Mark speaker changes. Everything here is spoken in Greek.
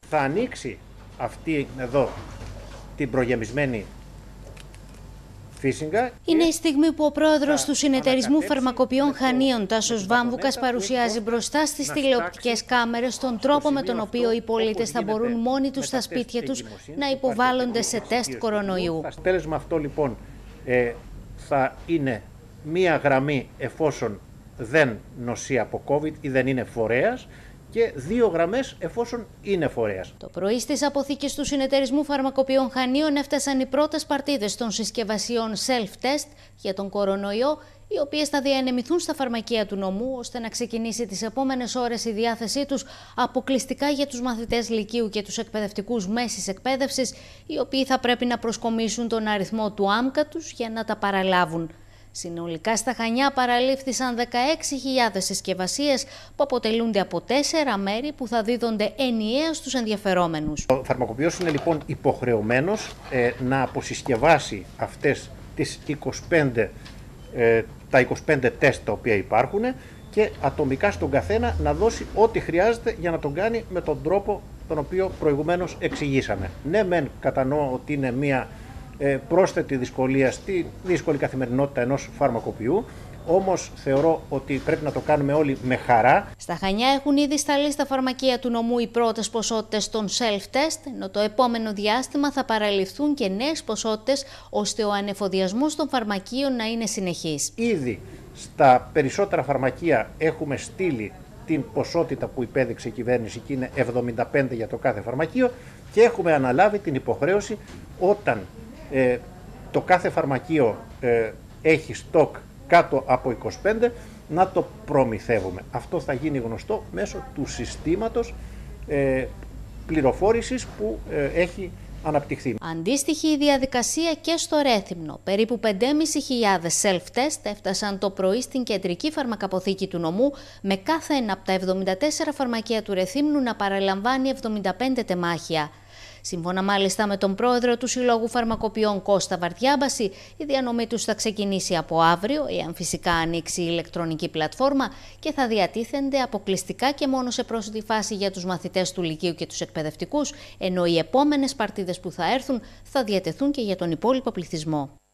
Speaker 1: Θα ανοίξει αυτή εδώ την προγεμισμένη φύσιγγα.
Speaker 2: Είναι η στιγμή που ο πρόεδρος του Συνεταιρισμού Φαρμακοποιών Χανίων, Τάσος Βάμβουκας, παρουσιάζει μπροστά στις τηλεοπτικές κάμερες τον τρόπο με τον οποίο οι πολίτες θα μπορούν μόνοι τους στα σπίτια τους να υποβάλλονται σε τεστ κορονοϊού.
Speaker 1: Το αποτέλεσμα αυτό λοιπόν θα είναι μία γραμμή εφόσον δεν νοσεί από COVID ή δεν είναι φορέας, και 2 γραμμές εφόσον είναι φορέας.
Speaker 2: Το πρωί στις αποθήκες του Συνεταιρισμού Φαρμακοποιών Χανίων έφτασαν οι πρώτες παρτίδες των συσκευασιών self-test για τον κορονοϊό, οι οποίες θα διανεμηθούν στα φαρμακεία του νομού, ώστε να ξεκινήσει τις επόμενες ώρες η διάθεσή τους αποκλειστικά για τους μαθητές λυκείου και τους εκπαιδευτικούς μέσης εκπαίδευσης, οι οποίοι θα πρέπει να προσκομίσουν τον αριθμό του άμκα τους για να τα παραλάβουν. Συνολικά στα Χανιά παραλήφθησαν 16.000 συσκευασίες που αποτελούνται από 4 μέρη που θα δίδονται ενιαία στους ενδιαφερόμενους.
Speaker 1: Ο φαρμακοποιός είναι λοιπόν υποχρεωμένος να αποσυσκευάσει αυτές τις τα 25 τεστ τα οποία υπάρχουν και ατομικά στον καθένα να δώσει ό,τι χρειάζεται για να τον κάνει με τον τρόπο τον οποίο προηγουμένως εξηγήσαμε. Ναι, μεν κατανοώ ότι είναι μια πρόσθετη δυσκολία στη δύσκολη καθημερινότητα ενός φαρμακοποιού, όμως θεωρώ ότι πρέπει να το κάνουμε όλοι με χαρά.
Speaker 2: Στα Χανιά έχουν ήδη σταλεί στα φαρμακεία του νομού οι πρώτες ποσότητες των self-test, ενώ το επόμενο διάστημα θα παραληφθούν και νέες ποσότητες, ώστε ο ανεφοδιασμός των φαρμακείων να είναι συνεχής.
Speaker 1: Ήδη στα περισσότερα φαρμακεία έχουμε στείλει την ποσότητα που υπέδειξε η κυβέρνηση και είναι 75 για το κάθε φαρμακείο, και έχουμε αναλάβει την υποχρέωση όταν το κάθε φαρμακείο έχει στόκ κάτω από 25 να το προμηθεύουμε. Αυτό θα γίνει γνωστό μέσω του συστήματος πληροφόρησης που έχει αναπτυχθεί.
Speaker 2: Αντίστοιχη η διαδικασία και στο Ρέθυμνο. Περίπου 5.500 self-test έφτασαν το πρωί στην κεντρική φαρμακαποθήκη του νομού, με κάθε ένα από τα 74 φαρμακεία του Ρεθύμνου να παραλαμβάνει 75 τεμάχια. Σύμφωνα μάλιστα με τον πρόεδρο του Συλλόγου Φαρμακοποιών Κώστα Βαρδιάμπαση, η διανομή τους θα ξεκινήσει από αύριο, εάν φυσικά ανοίξει η ηλεκτρονική πλατφόρμα, και θα διατίθενται αποκλειστικά και μόνο σε πρόσθετη φάση για τους μαθητές του λυκείου και τους εκπαιδευτικούς, ενώ οι επόμενες παρτίδες που θα έρθουν θα διατεθούν και για τον υπόλοιπο πληθυσμό.